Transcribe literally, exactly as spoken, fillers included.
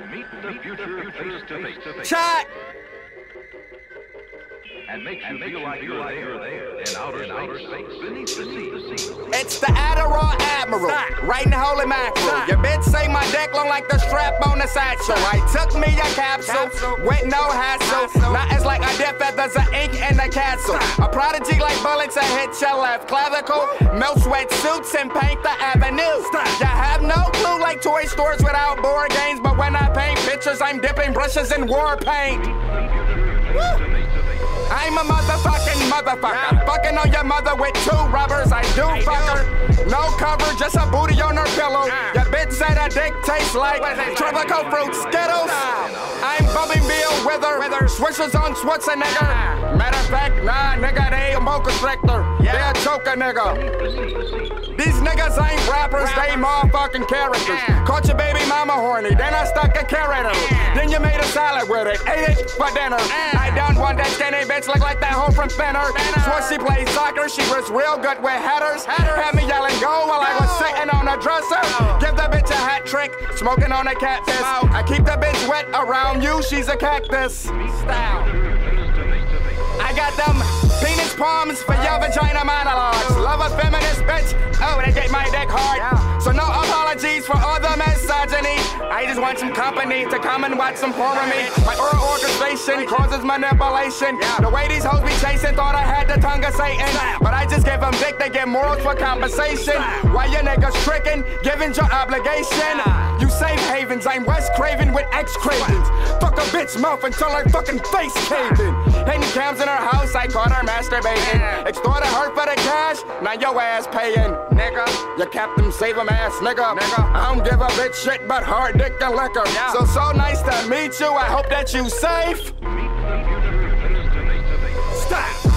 Meet the future face to face. Shot! And makes you feel like you're there, in outer space, beneath the sea. It's the Adderall Admiral, right in the holy mackerel. Your bitch say my dick long like the strap on the satchel. I took me a capsule, with no hassle. Not as like I dip feathers of ink in the castle. A prodigy like bullets that hit your left clavicle. Milk sweatsuits and paint the avenue. You have no clue like toy stores without board games. But when I paint pictures, I'm dipping brushes in war paint. Woo. I'm a mothafuckin motherfucker. Yeah. Fucking on your mother with two rubbers. I do I fuck her. No cover, just a booty on her pillow. Uh. Your bitch said her dick tastes like tropical fruit Skittles. Uh. I'm bumping Bill with her. With her. Swishers on Schwarzenegger. Uh. Matter of fact, nah, nigga, they a Boa Constrictor. Yeah. They a choker nigga. These niggas ain't rappers, rappers. They mothafucking characters. Uh. Caught your baby mama horny, then I stuck a carrot in her. Uh. Then you made a salad with it, ate it for dinner. Uh. I done one that skinny bitch look like that hoe from Fenner. Swore she played soccer, she was real good with headers. Had me yelling go while I was sitting on a dresser. Give the bitch a hat trick, smoking on a cactus. I keep the bitch wet around you, she's a cactus. Style. I got them penis palms for your vagina monologues. Love a feminist bitch, oh, they get my dick hard. So no apologies for all the misogyny. I just want some company to come and watch some porn with me. My oral orchestration causes manipulation. The way these hoes be chasing, thought I had the tongue of Satan. But I just give them dick, they get morals for compensation. Why you niggas tricking, giving your obligation? You safe havens, I'm West Craven with ex-cravens. Fuck a bitch mouth until her fucking face caved in. Hidden cams in her house, I caught her masturbating. Extorted her for the cash, now your ass paying. Nigga, you kept them save them ass nigga. nigga. I don't give a bitch shit but hard dick and liquor. Yeah. So, so nice to meet you, I hope that you safe. Stop.